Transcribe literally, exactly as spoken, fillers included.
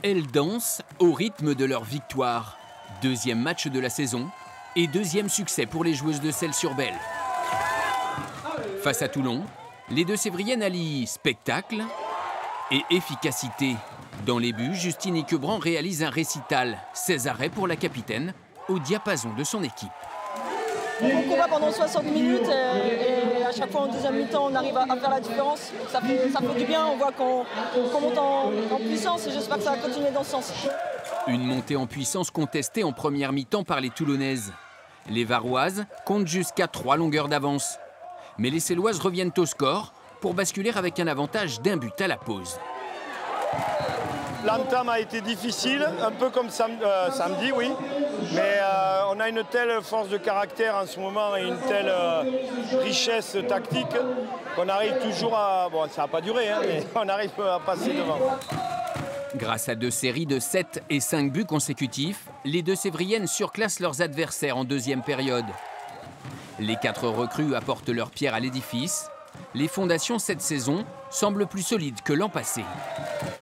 Elles dansent au rythme de leur victoire. Deuxième match de la saison et deuxième succès pour les joueuses de Celles-sur-Belle. Face à Toulon, les Deux-Sévriennes allient spectacle et efficacité. Dans les buts, Justine Iquebran réalise un récital. seize arrêts pour la capitaine, au diapason de son équipe. On combat pendant soixante minutes et, et à chaque fois en deuxième mi-temps on arrive à, à faire la différence. Ça fait, ça fait du bien, on voit qu'on qu'on monte en, en puissance et j'espère que ça va continuer dans ce sens. Une montée en puissance contestée en première mi-temps par les Toulonnaises. Les Varoises comptent jusqu'à trois longueurs d'avance. Mais les Céloises reviennent au score pour basculer avec un avantage d'un but à la pause. L'entame a été difficile, un peu comme sam euh, samedi, oui. Mais euh, on a une telle force de caractère en ce moment et une telle euh, richesse tactique qu'on arrive toujours à... Bon, ça n'a pas duré, hein, mais on arrive à passer devant. Grâce à deux séries de sept et cinq buts consécutifs, les Deux-Sévriennes surclassent leurs adversaires en deuxième période. Les quatre recrues apportent leur pierre à l'édifice. Les fondations cette saison semblent plus solides que l'an passé.